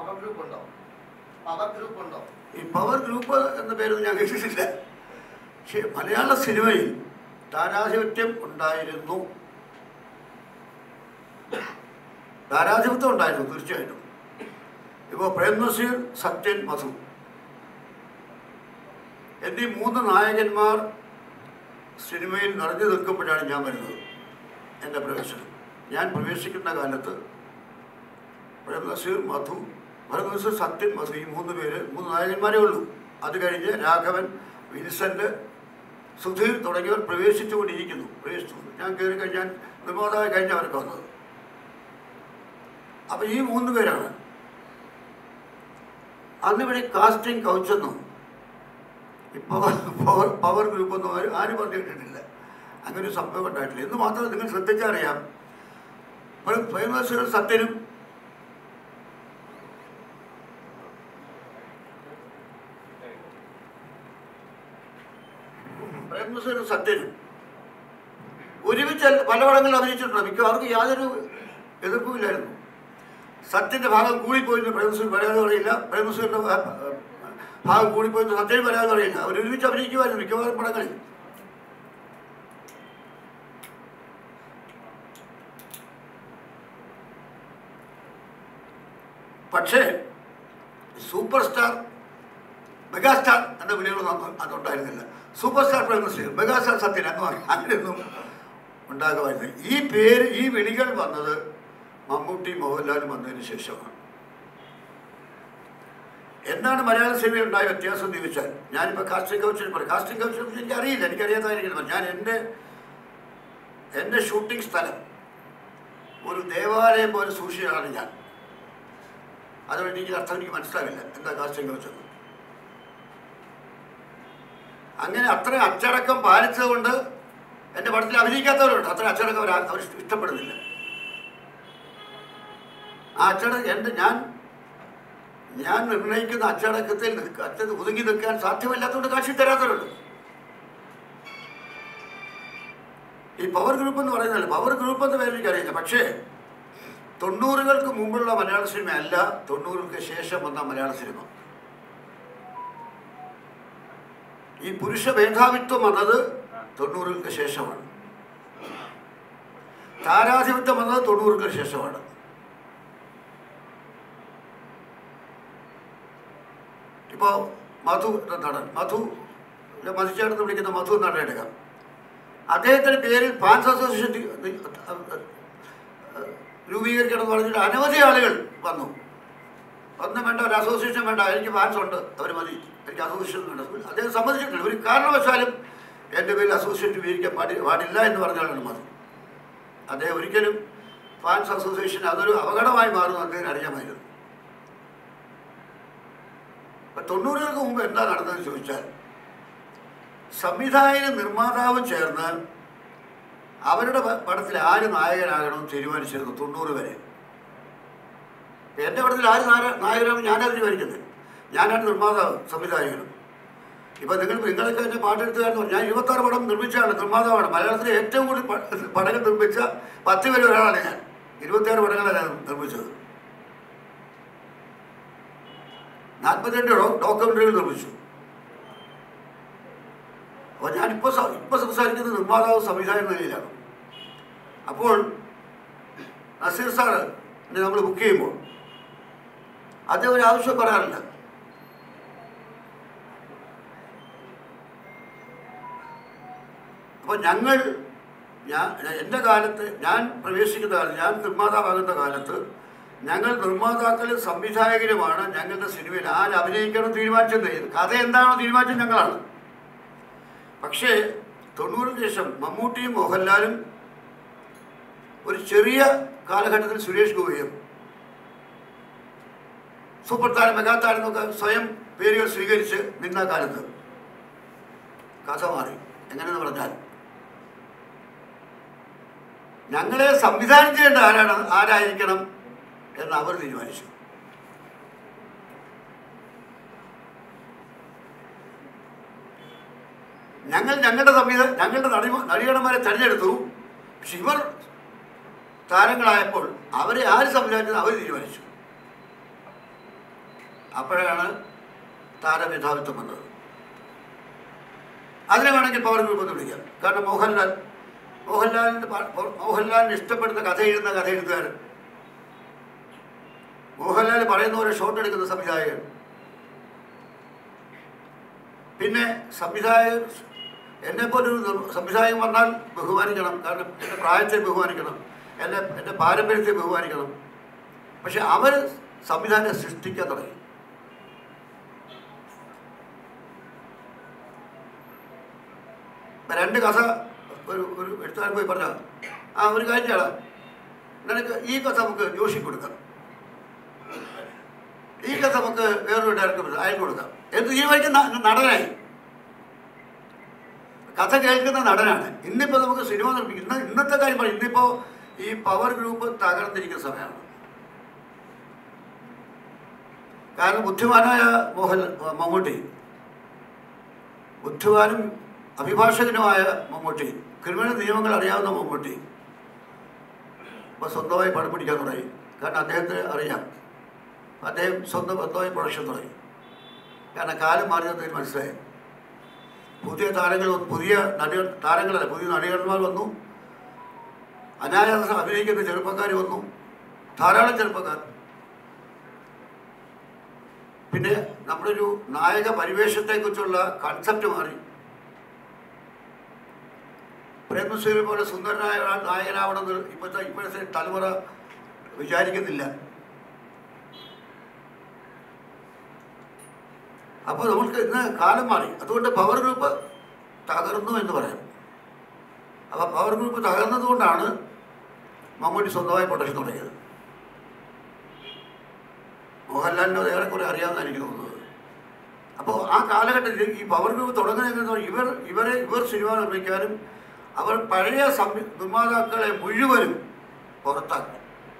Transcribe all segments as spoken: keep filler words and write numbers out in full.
ഈ power group എന്ന പേരൊന്നും ഞാൻ കേട്ടിട്ടില്ല. പക്ഷേ മലയാള സിനിമയിൽ താരാധിപത്യം ഉണ്ടായിരുന്നു, താരാധിപത്യം ഉണ്ടായിരുന്നു തീർച്ചയായിട്ടും. ഇപ്പോൾ പ്രേം നസീർ, സത്യൻ, മധു എന്നീ മൂന്ന് നായകന്മാർ സിനിമയിൽ നിറഞ്ഞു നിൽക്കുമ്പോഴാണ് ഞാൻ വരുന്നത്. എൻ്റെ പ്രവേശനം ഞാൻ പ്രവേശിക്കുന്ന കാലത്ത് പ്രേം നസീർ, മധു പ്രേം നസീർ, സത്യൻ, മധു ഈ മൂന്ന് പേര് മൂന്ന് നായകന്മാരേ ഉള്ളൂ. അത് കഴിഞ്ഞ് രാഘവൻ, വിൻസെൻ്റ്, സുധീർ തുടങ്ങിയവർ പ്രവേശിച്ചുകൊണ്ടിരിക്കുന്നു. പ്രവേശിച്ചു ഞാൻ കയറി കഴിഞ്ഞാൽ നിർമ്മാതാവ് കഴിഞ്ഞവരൊക്കെ വന്നത്. അപ്പം ഈ മൂന്ന് പേരാണ്. അന്നിവിടെ കാസ്റ്റിംഗ് കൗച്ചെന്നും ഇപ്പോൾ പവർ പവർ ഗ്രൂപ്പൊന്നും ആരും പറഞ്ഞിട്ടിട്ടില്ല. അങ്ങനെ ഒരു സംഭവം ഉണ്ടായിട്ടില്ല. എന്ന് മാത്രമല്ല, നിങ്ങൾ ശ്രദ്ധിച്ചറിയാം, പ്രേം നസീറും സത്യനും പ്രേം നസീറും സത്യനും ഒരുമിച്ച് പല പടങ്ങളിൽ അഭിനയിച്ചിട്ടുണ്ട്. മിക്കവാർക്കും യാതൊരു എതിർപ്പുമില്ലായിരുന്നു. സത്യൻ്റെ ഭാഗം കൂടിപ്പോയിന്ന് പ്രേം നസീർ പരാതി പറയില്ല, പ്രേം നസീറിൻ്റെ ഭാഗം കൂടിപ്പോയിന്ന് സത്യന് പരാതി പറയില്ല. അവർ ഒരുമിച്ച് അഭിനയിക്കുമായിരുന്നു മിക്കവാറും പടങ്ങളിൽ. പക്ഷേ സൂപ്പർ സ്റ്റാർ, മെഗാസ്റ്റാർ എന്ന വിളികളൊന്നും അതുണ്ടായിരുന്നില്ല. Super star Prem Nazir, megastar Sathyan എന്ന് പറയും, അങ്ങനെയൊന്നും ഉണ്ടാകുമായിരുന്നു. ഈ പേര്, ഈ വിളികൾ വന്നത് മമ്മൂട്ടി, മോഹൻലാലും വന്നതിന് ശേഷമാണ്. എന്താണ് മലയാള സിനിമയിൽ ഉണ്ടായ വ്യത്യാസം എന്ന് ചോദിച്ചാൽ, ഞാനിപ്പോൾ കാസ്റ്റിംഗ് കൗച്ചിനെ പറയും. കാസ്റ്റിംഗ് കൗച്ചിനെ കുറിച്ച് എനിക്കറിയില്ല, എനിക്കറിയാത്തതായിരിക്കണം. ഞാൻ എൻ്റെ എൻ്റെ ഷൂട്ടിംഗ് സ്ഥലം ഒരു ദേവാലയം പോലെ സൂക്ഷിച്ചാണ് ഞാൻ. അതുകൊണ്ട് എനിക്ക് അർത്ഥം എനിക്ക് മനസ്സിലാവില്ല എന്താ കാസ്റ്റിംഗ് കൗച്ചെന്ന്. അങ്ങനെ അത്ര അച്ചടക്കം പാലിച്ചതുകൊണ്ട് എൻ്റെ പടത്തിൽ അഭിനയിക്കാത്തവരുണ്ട്. അത്ര അച്ചടക്കം അവർ അവർ ഇഷ്ടപ്പെടുന്നില്ല. ആ അച്ചടക്കം എൻ്റെ ഞാൻ ഞാൻ നിർണ്ണയിക്കുന്ന അച്ചടക്കത്തിൽ നിൽക്കുക അച്ഛൻ ഒതുങ്ങി നിൽക്കാൻ സാധ്യമല്ലാത്തതുകൊണ്ട് കാശി തരാത്തവരുണ്ട്. ഈ പവർ ഗ്രൂപ്പ് എന്ന് പറയുന്നതല്ല, പവർ ഗ്രൂപ്പ് എന്ന പേര് എനിക്കറിയില്ല. പക്ഷേ തൊണ്ണൂറുകൾക്ക് മുമ്പുള്ള മലയാള സിനിമ അല്ല തൊണ്ണൂറുകൾക്ക് ശേഷം വന്ന മലയാള സിനിമ. ഈ പുരുഷ മേധാവിത്വം വന്നത് തൊണ്ണൂറുകൾക്ക് ശേഷമാണ്. താരാധിപത്യം വന്നത് തൊണ്ണൂറുകൾക്ക് ശേഷമാണ്. ഇപ്പോൾ മധു എന്ന നടൻ, മധു മതിച്ചേർന്ന് വിളിക്കുന്ന മധു നടൻ എടുക്കാം. അദ്ദേഹത്തിൻ്റെ പേരിൽ ഫാൻസ് അസോസിയേഷൻ രൂപീകരിക്കണം എന്ന് പറഞ്ഞിട്ട് അനവധി ആളുകൾ വന്നു. ഒന്നും വേണ്ട, ഒരു അസോസിയേഷൻ വേണ്ട, എനിക്ക് ഫാൻസ് ഉണ്ട്, അവർ മതി, എനിക്ക് അസോസിയേഷൻ വേണ്ട. അദ്ദേഹം സമ്മതിച്ചിട്ടില്ല. ഒരു കാരണവശാലും എൻ്റെ പേരിൽ അസോസിയേഷൻ രൂപീകരിക്കാൻ പാടി പാടില്ല എന്ന് പറഞ്ഞാലാണ് മതി. അദ്ദേഹം ഒരിക്കലും ഫാൻസ് അസോസിയേഷൻ അതൊരു അപകടമായി മാറുമെന്ന് അദ്ദേഹം അറിയാമായിരുന്നു. അപ്പം തൊണ്ണൂറുകൾക്ക് മുമ്പ് എന്താ നടന്നതെന്ന് ചോദിച്ചാൽ, സംവിധായകനും നിർമ്മാതാവും ചേർന്ന് അവരുടെ പടത്തിൽ ആര് നായകനാകണമെന്ന് തീരുമാനിച്ചിരുന്നു. തൊണ്ണൂറ് വരെ എൻ്റെ പടത്തിൽ ആര് നായകനാകും ഞാനത് തീരുമാനിക്കുന്നത്. ഞാനാണ് നിർമ്മാതാവ്, സംവിധായകനും. ഇപ്പം നിങ്ങൾ നിങ്ങളൊക്കെ എൻ്റെ പാട്ടെടുത്തുകാരെന്ന് പറഞ്ഞു. ഞാൻ ഇരുപത്താറ് പടം നിർമ്മിച്ചാണ്, നിർമ്മാതാവാണ്. മലയാളത്തിലെ ഏറ്റവും കൂടുതൽ പടങ്ങൾ നിർമ്മിച്ച പത്ത് പേര് ഒരാളാണ് ഞാൻ. ഇരുപത്തിയാറ് പടങ്ങളാണ് ഞാൻ നിർമ്മിച്ചത്. നാൽപ്പത്തിരണ്ട് ഡോക്യുമെൻ്ററികൾ നിർമ്മിച്ചു. അപ്പോൾ ഞാനിപ്പോൾ ഇപ്പോൾ സംസാരിക്കുന്നത് നിർമ്മാതാവ് സംവിധായക നിലയിലാണ്. അപ്പോൾ നസീർ സാറ് നമ്മൾ ബുക്ക് ചെയ്യുമ്പോൾ അദ്ദേഹം ഒരു ആവശ്യം പറയാറില്ല. അപ്പോൾ ഞങ്ങൾ ഞാൻ എൻ്റെ കാലത്ത് ഞാൻ പ്രവേശിക്കുന്ന കാലത്ത് ഞാൻ നിർമ്മാതാവാകുന്ന കാലത്ത് ഞങ്ങൾ നിർമ്മാതാക്കളും സംവിധായകരുമാണ് ഞങ്ങളുടെ സിനിമയിൽ ആര് അഭിനയിക്കണം തീരുമാനിച്ചത്. കഥ എന്താണോ തീരുമാനിച്ചത് ഞങ്ങളാണ്. പക്ഷേ തൊണ്ണൂറിന് ശേഷം മമ്മൂട്ടിയും മോഹൻലാലും ഒരു ചെറിയ കാലഘട്ടത്തിൽ സുരേഷ് ഗോപിയും സൂപ്പർ താരം, മെഗാതാരം എന്നൊക്കെ സ്വയം പേരുകൾ സ്വീകരിച്ച് നിന്ന കാലത്ത് കഥ മാറി. എങ്ങനെയെന്ന് പറഞ്ഞാൽ, ഞങ്ങളെ സംവിധാനം ചെയ്യേണ്ട ആരാണ് ആരായിരിക്കണം എന്ന് അവർ തീരുമാനിച്ചു. ഞങ്ങൾ ഞങ്ങളുടെ സംവിധാനം ഞങ്ങളുടെ നടി നടികടന്മാരെ തിരഞ്ഞെടുത്തു. പക്ഷെ ഇവർ താരങ്ങളായപ്പോൾ അവരെ ആര് സംവിധാനിച്ചത് അവർ തീരുമാനിച്ചു. അപ്പോഴാണ് താരമേധാവിത്വം വന്നത്. അതിനെ വേണമെങ്കിൽ പവർ ഗ്രൂപ്പ് എന്ന് വിളിക്കാം. കാരണം മോഹൻലാൽ മോഹൻലാലിൻ്റെ മോഹൻലാലിന് ഇഷ്ടപ്പെടുന്ന കഥ എഴുതുന്ന കഥ എഴുത്തുകാരൻ, മോഹൻലാൽ പറയുന്ന പോലെ ഷോട്ട് എടുക്കുന്ന സംവിധായകൻ, പിന്നെ സംവിധായകൻ എന്നെപ്പോലൊരു സംവിധായകൻ വന്നാൽ ബഹുമാനിക്കണം. കാരണം എൻ്റെ പ്രായത്തെ ബഹുമാനിക്കണം, എൻ്റെ എൻ്റെ പാരമ്പര്യത്തെ ബഹുമാനിക്കണം. പക്ഷെ അവർ സംവിധാനം സൃഷ്ടിക്കാൻ തുടങ്ങി. രണ്ട് കഥ ഒരു ഒരു എഴുത്തുകാരൻ പോയി പറഞ്ഞാൽ, ആ ഒരു കാര്യം ചെയ്യണം, നിനക്ക് ഈ കഥ നമുക്ക് ജോഷി കൊടുക്കാം, ഈ കഥ നമുക്ക് വേറൊരു ഡയറക്ടർ അയൽ കൊടുക്കാം എന്ന് തീരുമാനിക്കുന്ന നടനായി. കഥ കേൾക്കുന്ന നടനാണ്. ഇന്നിപ്പോൾ നമുക്ക് സിനിമ നിർമ്മിക്കുന്ന ഇന്നത്തെ കാര്യം പറയും. ഇന്നിപ്പോൾ ഈ പവർ ഗ്രൂപ്പ് തകർന്നിരിക്കുന്ന സമയമാണ്. കാരണം ബുദ്ധിമാനായ മോഹൻ മമ്മൂട്ടി, ബുദ്ധിമാനും അഭിഭാഷകനുമായ മമ്മൂട്ടി, ക്രിമിനൽ നിയമങ്ങൾ അറിയാവുന്ന മമ്മൂട്ടി ഇപ്പോൾ സ്വന്തമായി പണം പിടിക്കാൻ തുടങ്ങി. കാരണം അദ്ദേഹത്തിന് അറിയാം, അദ്ദേഹം സ്വന്തം സ്വന്തമായി പ്രൊഡക്ഷൻ തുടങ്ങി. കാരണം കാലം മാറിയതിന് മനസ്സിലായി. പുതിയ താരങ്ങൾ വന്നു, പുതിയ നടികൾ താരങ്ങളല്ല പുതിയ നടികന്മാർ വന്നു, അനായാസം അഭിനയിക്കുന്ന ചെറുപ്പക്കാർ വന്നു, ധാരാളം ചെറുപ്പക്കാർ. പിന്നെ നമ്മുടെ ഒരു നായക പരിവേഷത്തെക്കുറിച്ചുള്ള കൺസെപ്റ്റ് മാറി. പ്രേംനസീർ പോലെ സുന്ദരനായ നായകനാവണമെന്ന് ഇപ്പോഴത്തെ ഇപ്പോഴത്തെ തലമുറ വിചാരിക്കുന്നില്ല. അപ്പോൾ നമുക്ക് ഇന്ന് കാലം മാറി. അതുകൊണ്ട് പവർ ഗ്രൂപ്പ് തകർന്നു എന്ന് പറയാം. അപ്പോൾ പവർ ഗ്രൂപ്പ് തകർന്നതുകൊണ്ടാണ് മമ്മൂട്ടി സ്വന്തമായി പ്രൊഡക്ഷൻ തുടങ്ങിയത്. മോഹൻലാലിൻ്റെ ഏറെക്കുറെ അറിയാമെന്നാണ് എനിക്ക് തോന്നുന്നത്. അപ്പോൾ ആ കാലഘട്ടത്തിൽ ഈ പവർ ഗ്രൂപ്പ് തുടങ്ങുന്നതെന്ന് ഇവർ ഇവരെ ഇവർ സിനിമ നിർമ്മിക്കാനും അവർ പഴയ സംവി നിർമ്മാതാക്കളെ മുഴുവനും പുറത്താക്കി.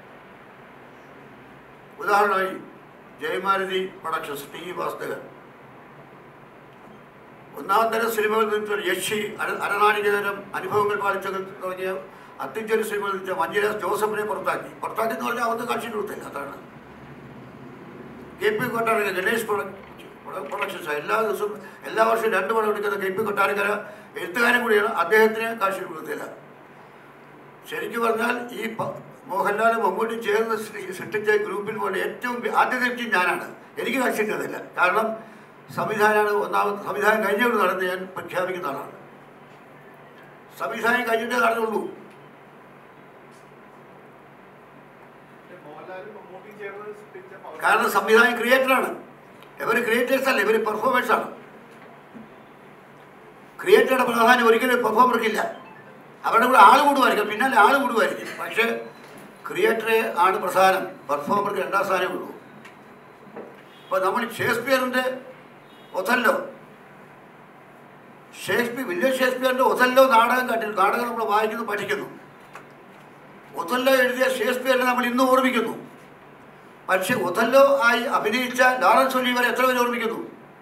ഉദാഹരണമായി Jayamaruthi productions, T E Vasudevan ഒന്നാം തരം സിനിമകൾ നിർമ്മിച്ച യക്ഷി, അര അരനാഴികതരം, അനുഭവങ്ങൾ പാലിച്ചകൾ തുടങ്ങിയ അത്യുജ്വല സിനിമകൾ നിർമ്മിച്ച മഞ്ജുരാജ് ജോസഫിനെ പുറത്താക്കി. പുറത്താക്കി എന്ന് പറഞ്ഞാൽ അവർക്ക് കാഴ്ച കൊടുത്തില്ല. അതാണ് K P Kottarakkara Ganesh productions എല്ലാ ദിവസവും എല്ലാ വർഷവും രണ്ട് പടം എടുക്കുന്ന കെ പി കൊട്ടാരക്കര എഴുത്തുകാരൻ കൂടിയാണ്. അദ്ദേഹത്തിന് കാഴ്ച കൊടുത്തില്ല. ശരിക്കും പറഞ്ഞാൽ ഈ മോഹൻലാൽ മമ്മൂട്ടി ചേർന്ന് സൃഷ്ടിച്ച ഗ്രൂപ്പിൽ പോലെ ഏറ്റവും ആദ്യത്തെ വ്യക്തി ഞാനാണ്. എനിക്ക് കാഴ്ച കിട്ടുന്നില്ല. കാരണം സംവിധാനമാണ് ഒന്നാമത്. സംവിധാനം കഴിഞ്ഞുകൊണ്ട് നടന്ന് ഞാൻ പ്രഖ്യാപിക്കുന്ന ആളാണ്. സംവിധാനം കഴിഞ്ഞിട്ടേ നടന്നുള്ളൂ. കാരണം സംവിധാനം ക്രിയേറ്ററാണ്. ഇവർ ക്രിയേറ്റേഴ്സ് അല്ല, ഇവർ പെർഫോമേഴ്സാണ്. ക്രിയേറ്ററുടെ പ്രാധാന്യം ഒരിക്കലും പെർഫോമർക്കില്ല. അവരുടെ കൂടെ ആൾ കൂടുമായിരിക്കും, പിന്നാലെ ആൾ കൂടുമായിരിക്കും. പക്ഷേ ക്രിയേറ്ററെ ആണ് പ്രധാനം, പെർഫോമർക്ക് രണ്ടാം സ്ഥാനമേ ഉള്ളൂ. ഇപ്പോൾ നമ്മൾ ഷേക്സ്പിയറിൻ്റെ ഒഥല്ലോ, ഷേക്സ്പിയർ വില്യം ഷേക്സ്പിയറിൻ്റെ ഒഥല്ലോ നാടകം കണ്ടി നാടകം നമ്മൾ വായിക്കുന്നു, പഠിക്കുന്നു. ഒഥല്ലോ എഴുതിയ ഷേക്സ്പിയറിനെ നമ്മൾ ഇന്ന് ഓർമ്മിക്കുന്നു. പക്ഷെ ഒഥല്ലോ ആയി അഭിനയിച്ച ലോറൻസ് ഒലീവറെ എത്ര പേര് ഓർമ്മിക്കുന്നു?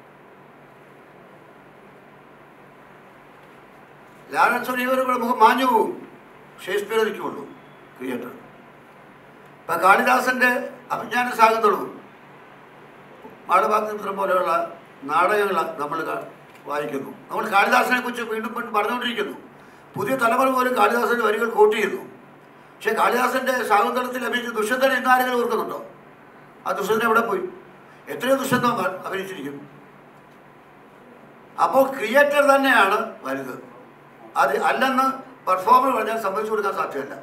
ലോറൻസ് ഒലീവറുടെ മുഖം മാഞ്ഞു പോവും, ഷേക്സ്പിയർ നിൽക്കുള്ളൂ ക്രിയേറ്റർ. ഇപ്പം കാളിദാസൻ്റെ അഭിജ്ഞാന സാഗതവും മാളഭാഗമിത്രം പോലെയുള്ള നാടകങ്ങൾ നമ്മൾ വായിക്കുന്നു. നമ്മൾ കാളിദാസനെ കുറിച്ച് വീണ്ടും പറഞ്ഞുകൊണ്ടിരിക്കുന്നു. പുതിയ തലമുറ പോലും കാളിദാസൻ്റെ വരികൾ കോട്ട് ചെയ്യുന്നു. പക്ഷേ കാളിദാസൻ്റെ സാഗതത്തിൽ അഭിനയിച്ച ദുഷ്യന്തൻ എന്നാരെങ്കിലും ഓർക്കുന്നുണ്ടോ? ആ ദുഷ്യന്തൻ എവിടെ പോയി? എത്രയോ ദുഷ്യന്തം അഭിനയിച്ചിരിക്കും. അപ്പോൾ ക്രിയേറ്റർ തന്നെയാണ് വലുത്. അത് അല്ലെന്ന് പെർഫോമർ പറഞ്ഞാൽ സമ്മതിച്ചു കൊടുക്കാൻ സാധ്യമല്ല.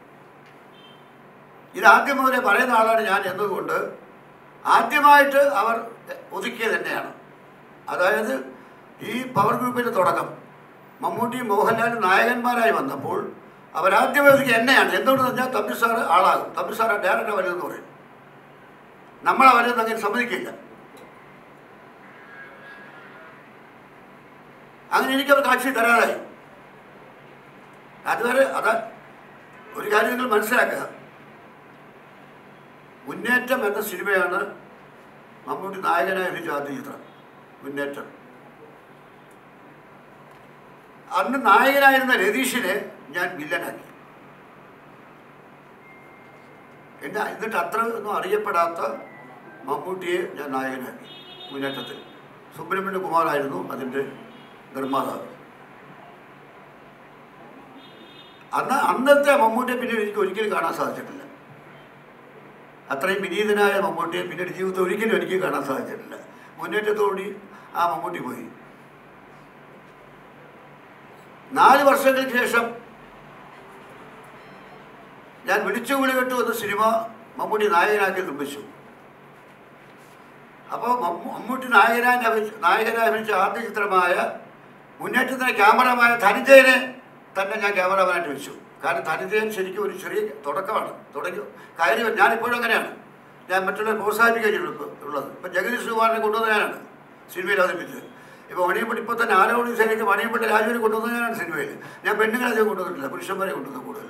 ഇതാദ്യം മുതലേ പറയുന്ന ആളാണ് ഞാൻ എന്നതുകൊണ്ട് ആദ്യമായിട്ട് അവർ ഒതുക്കിയത് തന്നെയാണ്. അതായത് ഈ പവർ ഗ്രൂപ്പിൻ്റെ തുടക്കം മമ്മൂട്ടി മോഹൻലാൽ നായകന്മാരായി വന്നപ്പോൾ അവരാദ്യം ഒതുക്കി എന്നെയാണ്. എന്തുകൊണ്ടെന്ന് പറഞ്ഞാൽ തമ്പി സാറ് ആളാകും, തമ്പി സാറ് ഡയറക്ടർ വലുതെന്ന് പറയും. നമ്മളെ വലുതെന്ന് അങ്ങനെ സമ്മതിക്കില്ല. അങ്ങനെ എനിക്കവർ കാഴ്ച തരാതായി. അതുവരെ അതാ ഒരു കാര്യം നിങ്ങൾ മനസ്സിലാക്കുക, മുന്നേറ്റം എന്ന സിനിമയാണ് മമ്മൂട്ടി നായകനായ ഒരു ആദ്യ ചിത്രം മുന്നേറ്റം. അന്ന് നായകനായിരുന്ന രതീഷിനെ ഞാൻ വില്ലനാക്കി. എന്നെ എന്നിട്ട് അത്ര ഒന്നും അറിയപ്പെടാത്ത മമ്മൂട്ടിയെ ഞാൻ നായകനാക്കി. മുന്നേറ്റത്തിൽ സുബ്രഹ്മണ്യ കുമാറായിരുന്നു അതിൻ്റെ നിർമ്മാതാവ്. അന്ന് അന്നത്തെ മമ്മൂട്ടിയെ പിന്നീട് എനിക്ക് ഒരിക്കലും കാണാൻ സാധിച്ചിട്ടില്ല. അത്രയും വിനീതനായ മമ്മൂട്ടിയെ പിന്നീട് ജീവിതത്തിൽ ഒരിക്കലും എനിക്ക് കാണാൻ സാധിച്ചിട്ടില്ല. മുന്നേറ്റത്തോടുകൂടി ആ മമ്മൂട്ടി പോയി. നാല് വർഷങ്ങൾക്ക് ശേഷം ഞാൻ വിളിച്ചു വിളി കെട്ടു എന്ന സിനിമ മമ്മൂട്ടി നായകനാക്കി നിർമ്മിച്ചു. അപ്പോൾ മമ്മൂട്ടി നായകനായി അഭിനയിച്ച നായകനായി അഭിനയിച്ച ആദ്യ ചിത്രമായ മുന്നേറ്റത്തിന് ക്യാമറമായ ധനഞ്ജയനെ തന്നെ ഞാൻ ക്യാമറമാനായിട്ട് വെച്ചു. കാരണം ധനഞ്ജയൻ ശരിക്കും ഒരു ചെറിയ തുടക്കമാണ്. തുടങ്ങി കാര്യം ഞാനിപ്പോഴും അങ്ങനെയാണ്. ഞാൻ മറ്റുള്ളവരെ പ്രോത്സാഹിപ്പിക്കുകയുള്ളൂ ഉള്ളത്. ഇപ്പം ജഗദീഷ് കുമാറിനെ കൊണ്ടുവന്ന ഞാനാണ് സിനിമയിൽ അവതരിപ്പിച്ചത്. ഇപ്പോൾ മണിയമ്പട്ടി ഇപ്പോൾ തന്നെ ആരോഗ്യ സേനയ്ക്ക് മണിയമ്പട്ടി രാജുവിനെ കൊണ്ടുവന്ന ഞാനാണ് സിനിമയിൽ. ഞാൻ പെണ്ണുങ്ങളെ അധികം കൊണ്ടുവന്നിട്ടില്ല, പുരുഷന്മാരെ കൊണ്ടുവന്നത് കൂടുതൽ.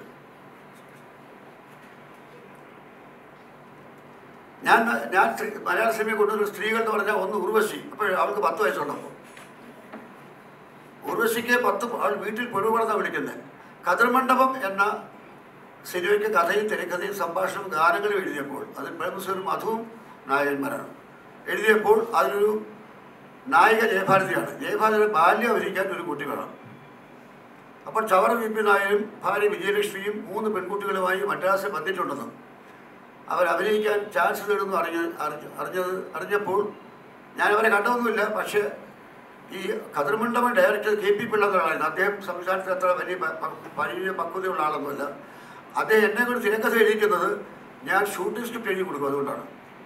ഞാൻ ഞാൻ മലയാള സിനിമയെ കൊണ്ടുവന്ന സ്ത്രീകൾ എന്ന് പറഞ്ഞാൽ ഒന്ന് ഉർവശി. അപ്പോൾ അവൾക്ക് പത്ത് വയസ്സുള്ളപ്പോൾ ഉർവശിക്ക് പത്ത് അവൾ വീട്ടിൽ പൊരുവളെന്നാണ് വിളിക്കുന്നത്. കതിർമണ്ഡപം എന്ന സിനിമയ്ക്ക് കഥയും തിരക്കഥയും സംഭാഷണവും ഗാനങ്ങളും എഴുതിയപ്പോൾ അതിൽ പ്രേംനസീറും മധുവും നായകന്മാരാണ്. എഴുതിയപ്പോൾ അതിലൊരു നായിക ജയഭാരതിയാണ്. ജയഭാരതിയുടെ ബാല്യം അഭിനയിക്കാൻ ഒരു കുട്ടി വേണം. അപ്പോൾ ചവറ വി പി നായരും ഭാര്യ വിജയലക്ഷ്മിയും മൂന്ന് പെൺകുട്ടികളുമായി മദ്രാസിൽ വന്നിട്ടുണ്ടെന്നും അവർ അഭിനയിക്കാൻ ചാൻസ് തേടുന്നു അറിഞ്ഞ അറിഞ്ഞത് അറിഞ്ഞപ്പോൾ ഞാനവരെ കണ്ടതൊന്നുമില്ല. പക്ഷേ ഈ Kathirmandapam director K P Pillai എന്നൊരാളായിരുന്നു. അദ്ദേഹം സംസ്ഥാനത്ത് അത്ര വലിയ വലിയ പക്വതയുള്ള ആളൊന്നുമല്ല. അദ്ദേഹം എന്നെ കൊണ്ട് തിരക്കഥ എഴുതിക്കുന്നത് ഞാൻ ഷൂട്ടിംഗ് സ്ക്രിപ്റ്റ് എഴുതി കൊടുക്കും. അതുകൊണ്ടാണ്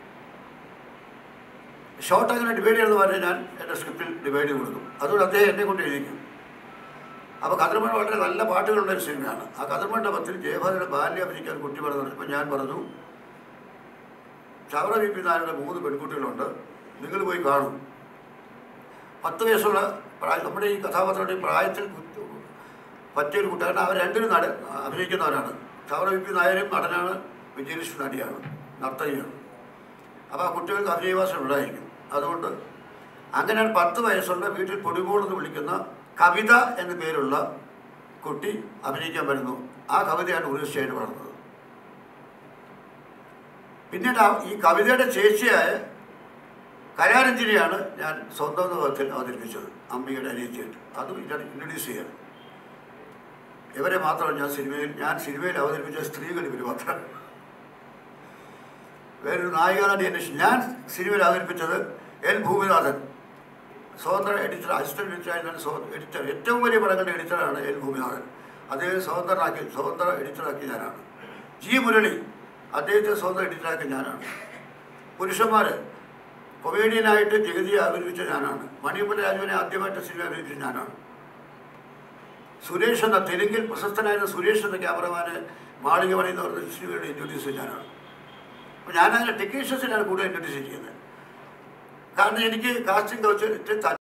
ഷോർട്ട് അങ്ങനെ ഡിവൈഡ് ചെയ്യുന്ന പറഞ്ഞാൽ ഞാൻ എൻ്റെ സ്ക്രിപ്റ്റിൽ ഡിവൈഡ് ചെയ്ത് കൊടുക്കും. അതുകൊണ്ട് അദ്ദേഹം എന്നെ കൊണ്ട് എഴുതിക്കും. അപ്പോൾ കതിർമണ്ഡപം വളരെ നല്ല പാട്ടുകളുള്ളൊരു സിനിമയാണ്. ആ കതിർമണ്ഡപത്തിൽ ജയഭാരതിയുടെ ബാല്യം അഭിനയിക്കാൻ കുട്ടി പറഞ്ഞു. ഇപ്പം ഞാൻ പറഞ്ഞു, ചവറ വി പി നായരുടെ മൂന്ന് പെൺകുട്ടികളുണ്ട്, നിങ്ങൾ പോയി കാണും. പത്ത് വയസ്സുള്ള പ്രായം നമ്മുടെ ഈ കഥാപാത്രങ്ങളുടെ പ്രായത്തിൽ പറ്റിയൊരു കുട്ടിയാണ്. അവർ രണ്ടിനും നട അഭിനയിക്കുന്നവരാണ്. ചവറ വി പി നായരും നടനാണ്, വിജയലക്ഷ്മി നടിയാണ്, നർത്തകിയാണ്. അപ്പോൾ ആ കുട്ടികൾക്ക് അഭിനയവാസം ഉണ്ടായിരിക്കും. അതുകൊണ്ട് അങ്ങനെയാണ് പത്ത് വയസ്സുള്ള വീട്ടിൽ പൊടിമോൾ എന്ന് വിളിക്കുന്ന കവിത എന്ന പേരുള്ള കുട്ടി അഭിനയിക്കാൻ വരുന്നു. ആ കവിതയാണ് ഉർവശിയായിട്ട് വളർന്നത്. പിന്നീട് ഈ കവിതയുടെ ചേച്ചിയായ കലാരഞ്ജലിയാണ് ഞാൻ സ്വന്തം വിധത്തിൽ അവതരിപ്പിച്ചത്, അമ്പികയുടെ അനിയത്തിയായിട്ട്. അതും ഇൻട്രൊഡ്യൂസ് ചെയ്യണം. ഇവരെ മാത്രമല്ല ഞാൻ സിനിമയിൽ ഞാൻ സിനിമയിൽ അവതരിപ്പിച്ച സ്ത്രീകൾ ഇവർ മാത്രമാണ്. വേറൊരു നായികാനടി അന്വേഷിച്ചു. ഞാൻ സിനിമയിൽ അവതരിപ്പിച്ചത് എൽ ഭൂമിനാഥൻ, സ്വതന്ത്ര എഡിറ്റർ, അസിസ്റ്റന്റ് എഡിറ്ററായിരുന്ന സ്വ എഡിറ്റർ. ഏറ്റവും വലിയ പടങ്ങളുടെ എഡിറ്ററാണ് എൽ ഭൂമിനാഥൻ. അദ്ദേഹം സ്വതന്ത്രനാക്കി സ്വതന്ത്ര എഡിറ്ററാക്കി ഞാനാണ്. ജി മുരളി, അദ്ദേഹത്തെ സ്വന്തം എഡിറ്ററാക്കി ഞാനാണ്. പുരുഷന്മാർ കൊമേഡിയനായിട്ട് ജഗതിയെ അവതരിപ്പിച്ച ഞാനാണ്. മണിയമ്പട്ടി രാജുവിനെ ആദ്യമായിട്ട് സിനിമ അവതരിപ്പിച്ച ഞാനാണ്. സുരേഷ് എന്ന തെലുങ്കിൽ പ്രശസ്തനായിരുന്ന സുരേഷ് എന്ന ക്യാമറമാനെ മാളിക പണി എന്ന് പറഞ്ഞ സിനിമയുടെ ഇൻട്രൊഡ്യൂസ് ചെയ്ത ഞാനാണ്. അപ്പോൾ ഞാനങ്ങനെ ടെക്നീഷ്യൻസിനാണ് കൂടുതൽ ഇൻട്രൊഡ്യൂസ് ചെയ്യുന്നത്. കാരണം എനിക്ക് കാസ്റ്റിംഗ് കൗച്ച്